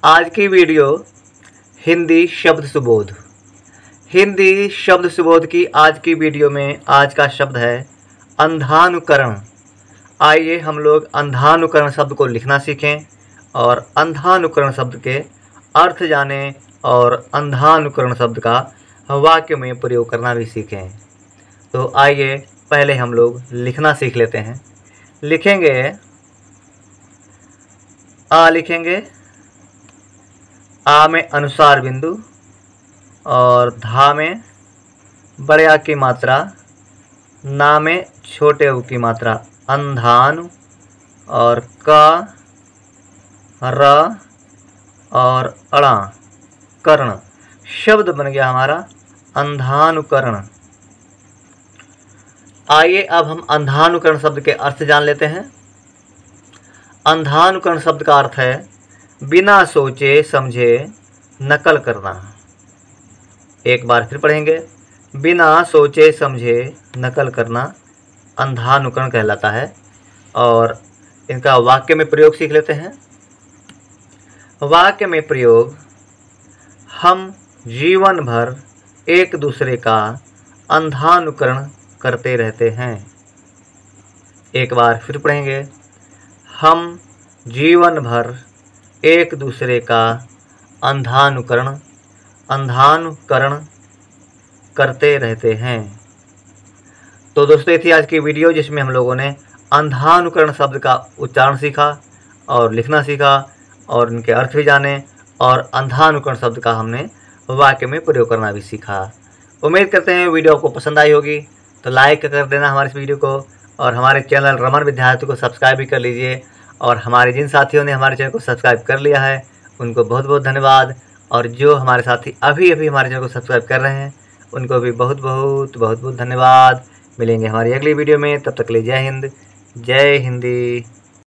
आज की वीडियो हिंदी शब्द सुबोध। हिंदी शब्द सुबोध की आज की वीडियो में आज का शब्द है अंधानुकरण। आइए हम लोग अंधानुकरण शब्द को लिखना सीखें और अंधानुकरण शब्द के अर्थ जानें और अंधानुकरण शब्द का वाक्य में प्रयोग करना भी सीखें। तो आइए पहले हम लोग लिखना सीख लेते हैं। लिखेंगे आ, लिखेंगे आ में अनुसार बिंदु और धा में बड़े आ की मात्रा, ना में छोटे उ की मात्रा, अंधानु, और का, र और अड़ा, कर्ण। शब्द बन गया हमारा अंधानुकरण। आइए अब हम अंधानुकरण शब्द के अर्थ जान लेते हैं। अंधानुकरण शब्द का अर्थ है बिना सोचे समझे नकल करना। एक बार फिर पढ़ेंगे, बिना सोचे समझे नकल करना अंधानुकरण कहलाता है। और इनका वाक्य में प्रयोग सीख लेते हैं। वाक्य में प्रयोग, हम जीवन भर एक दूसरे का अंधानुकरण करते रहते हैं। एक बार फिर पढ़ेंगे, हम जीवन भर एक दूसरे का अंधानुकरण करते रहते हैं। तो दोस्तों, ये थी आज की वीडियो जिसमें हम लोगों ने अंधानुकरण शब्द का उच्चारण सीखा और लिखना सीखा और उनके अर्थ भी जाने और अंधानुकरण शब्द का हमने वाक्य में प्रयोग करना भी सीखा। उम्मीद करते हैं वीडियो आपको पसंद आई होगी, तो लाइक कर देना हमारे इस वीडियो को और हमारे चैनल रमन विद्यार्थी को सब्सक्राइब भी कर लीजिए। और हमारे जिन साथियों ने हमारे चैनल को सब्सक्राइब कर लिया है उनको बहुत बहुत धन्यवाद। और जो हमारे साथी अभी हमारे चैनल को सब्सक्राइब कर रहे हैं उनको भी बहुत बहुत धन्यवाद। मिलेंगे हमारी अगली वीडियो में, तब तक के लिए जय हिंद, जय हिंदी।